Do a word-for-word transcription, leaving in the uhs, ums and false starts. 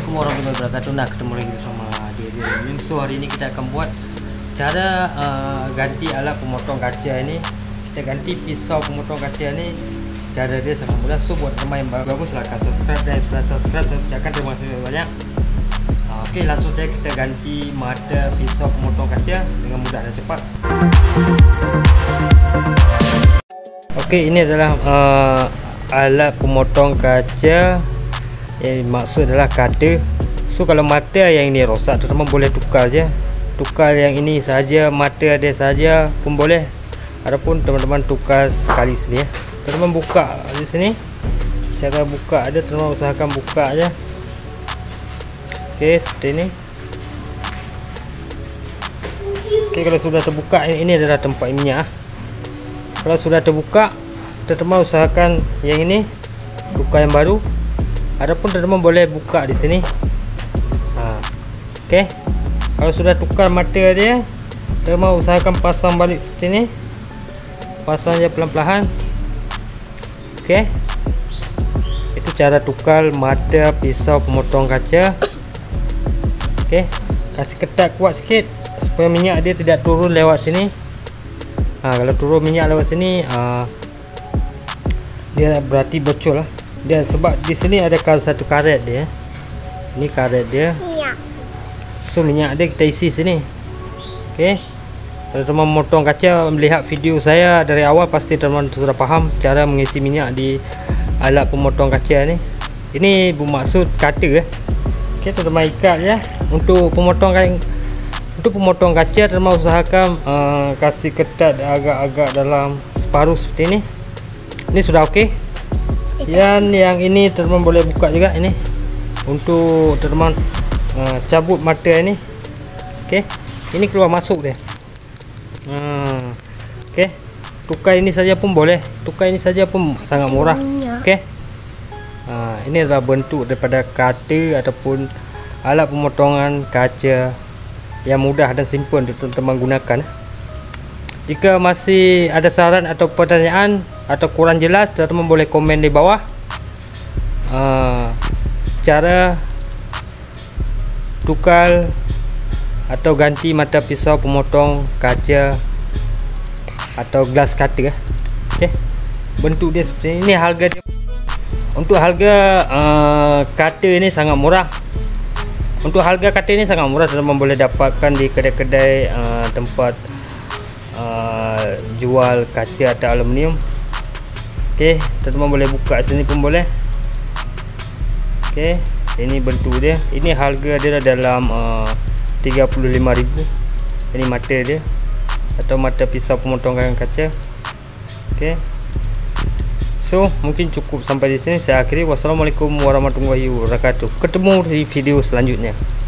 Assalamualaikum warahmatullahi wabarakatuh. Nah, ketemu lagi bersama dia dia. So hari ini kita akan buat cara uh, ganti alat pemotong kaca ini. Kita ganti pisau pemotong kaca ini. Cara dia sangat mudah. So buat teman yang baru silahkan subscribe, dan sudah subscribe saya ucapkan terima kasih banyak. Uh, Oke, okay, langsung saja kita ganti mata pisau pemotong kaca dengan mudah dan cepat. Oke, okay, ini adalah uh, alat pemotong kaca. Yang maksud adalah cutter. So kalau mata yang ini rosak, teman-teman boleh tukar je. Tukar yang ini saja, mata dia saja pun boleh. Adapun teman-teman tukar sekali sini ya. Teman-teman buka di sini. Cara buka ada, teman-teman usahakan buka aja. Okey, seperti ini. Okey, kalau sudah terbuka, ini, ini adalah tempat minyak. Kalau sudah terbuka, teman-teman usahakan yang ini tukar yang baru. Adapun teman-teman boleh buka di sini. Ha. Okey. Kalau sudah tukar mata dia, teman-teman usahakan pasang balik seperti ini. Pasang je pelan-pelan. Okey. Itu cara tukar mata pisau pemotong kaca. Okey. Kasih ketat kuat sikit supaya minyak dia tidak turun lewat sini. Ha, kalau turun minyak lewat sini, ha, dia berarti bocor lah. Dia sebab di sini ada satu karet dia. Ini karet dia. Minyak. So minyak dia kita isi sini. Okey. Kalau teman memotong kaca melihat video saya dari awal, pasti teman sudah faham cara mengisi minyak di alat pemotong kaca ni. Ini bermaksud cutter eh. Okey, teman ikat ya. Untuk pemotong untuk pemotong kaca, teman usahakan uh, kasih ketat agak-agak dalam separuh seperti ini. Ini sudah okey. Dan yang ini teman boleh buka juga ini untuk teman uh, cabut mata ini. Okey, ini keluar masuk dia. Hmm. Okey, tukar ini saja pun boleh, tukar ini saja pun sangat murah. Okey, uh, ini adalah bentuk daripada cutter ataupun alat pemotongan kaca yang mudah dan simple untuk teman gunakan. Jika masih ada saran atau pertanyaan atau kurang jelas, teman-teman boleh komen di bawah. Uh, cara tukar atau ganti mata pisau pemotong kaca atau glass cutter. Okey, bentuk dia seperti ini. Harga dia, untuk harga uh, cutter ini sangat murah. Untuk harga cutter ini sangat murah, teman-teman boleh dapatkan di kedai-kedai uh, tempat Uh, jual kaca atau aluminium. Okey, teman-teman boleh buka sini pun boleh. Okey, ini bentuk dia. Ini harga dia dalam uh, tiga puluh lima ribu. Ini mata dia atau mata pisau pemotongan kaca. Okey. So, mungkin cukup sampai di sini. Saya akhiri. Wassalamualaikum warahmatullahi wabarakatuh. Ketemu di video selanjutnya.